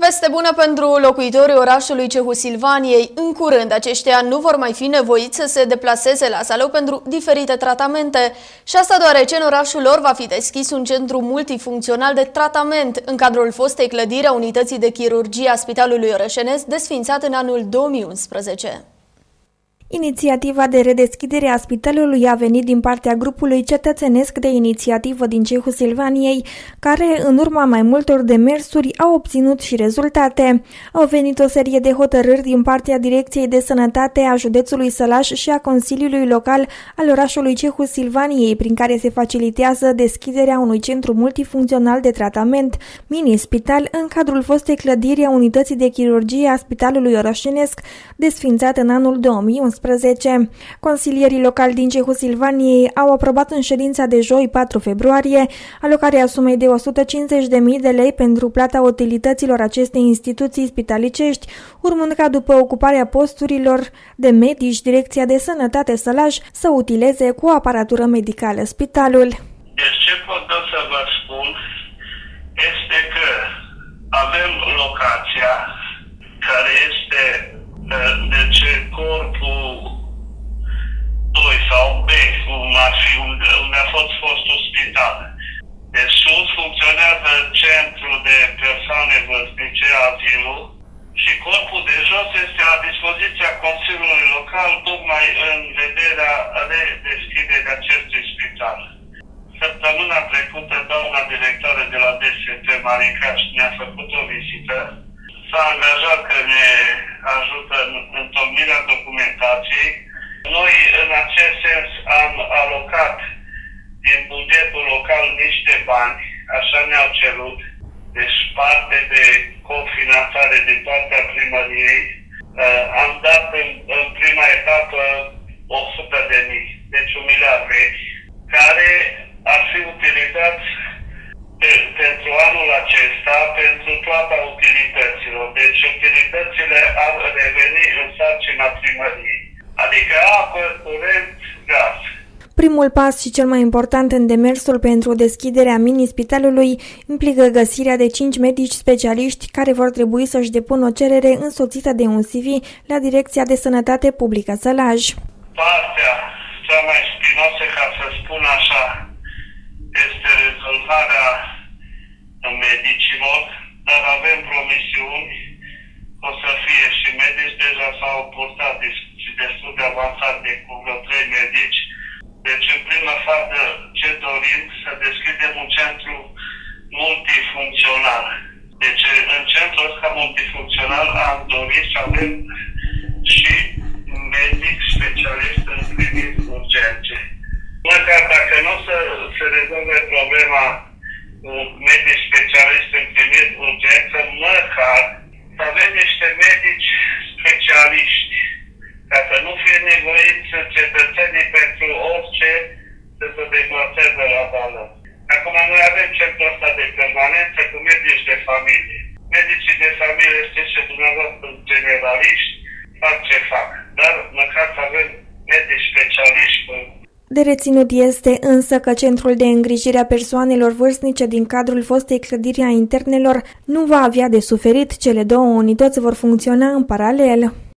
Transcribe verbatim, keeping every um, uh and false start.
Veste bună pentru locuitorii orașului Cehu Silvaniei. În curând, aceștia nu vor mai fi nevoiți să se deplaseze la Salău pentru diferite tratamente. Și asta deoarece în orașul lor va fi deschis un centru multifuncțional de tratament în cadrul fostei clădiri a Unității de Chirurgie a Spitalului Orășenesc, desființat în anul două mii unsprezece. Inițiativa de redeschidere a spitalului a venit din partea grupului cetățenesc de inițiativă din Cehu Silvaniei, care, în urma mai multor demersuri, au obținut și rezultate. Au venit o serie de hotărâri din partea Direcției de Sănătate a județului Sălaș și a Consiliului Local al orașului Cehu Silvaniei, prin care se facilitează deschiderea unui centru multifuncțional de tratament, mini-spital, în cadrul fostei clădiri a Unității de Chirurgie a Spitalului Orășenesc, desființat în anul două mii unsprezece. Consilierii locali din Cehu Silvaniei au aprobat în ședința de joi, patru februarie, alocarea sumei de o sută cincizeci de mii de lei pentru plata utilităților acestei instituții spitalicești, urmând ca după ocuparea posturilor de medici, Direcția de Sănătate Sălaș să utileze cu aparatură medicală spitalul. Deci ce pot să vă spun este că avem locația care este deci corpul doi sau B, cum ar fi unde, unde a fost fostul spital. Deci sus funcționează centrul de persoane vârstnice, azilul, și corpul de jos este la dispoziția Consiliului Local tocmai în vederea redeschiderii acestui spital. Săptămâna trecută, doamna directoare de la D S P, Marincaș, ne-a făcut o vizită. S-a angajat că ne ajută în întocmirea documentației. Noi, în acest sens, am alocat din bugetul local niște bani, așa ne-au cerut, deci parte de cofinanțare din partea primăriei. Am dat în, în prima etapă o sută de mii, deci un miliard vechi, care ar fi utilizați pentru anul acesta, pentru plata utilităților. Deci utilitățile ar reveni în sarcina primăriei. Adică apă, curent, gaz. Primul pas și cel mai important în demersul pentru deschiderea mini-spitalului implică găsirea de cinci medici specialiști care vor trebui să-și depună o cerere însoțită de un C V la Direcția de Sănătate Publică Sălaj. Partea cea mai spinoasă, ca să spun așa, este rezolvarea medicilor, dar avem promisiuni că o să fie și medici. Deja s-au purtat discuții destul de avansate cu vreo trei medici. Deci, în prima fază, ce dorim? Să deschidem un centru multifuncțional. Deci, în centrul ăsta multifuncțional am dorit să avem și medic specialist în primiri urgențe. Măcar dacă nu se, se rezolve problema cu medici specialiști în primiri urgență, măcar să avem niște medici specialiști, ca să nu fie nevoiți cetățenii pentru orice să se deplaseze la vală. Acum noi avem centrul ăsta de permanență cu medici de familie. Medicii de familie, știți ce dumneavoastră, generaliști, fac ce fac, dar măcar să avem medici specialiști cu... De reținut este însă că centrul de îngrijire a persoanelor vârstnice din cadrul fostei clădiri a internelor nu va avea de suferit, cele două unități vor funcționa în paralel.